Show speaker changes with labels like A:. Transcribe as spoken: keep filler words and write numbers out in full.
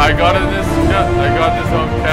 A: I got it this, yeah, I got this on camera.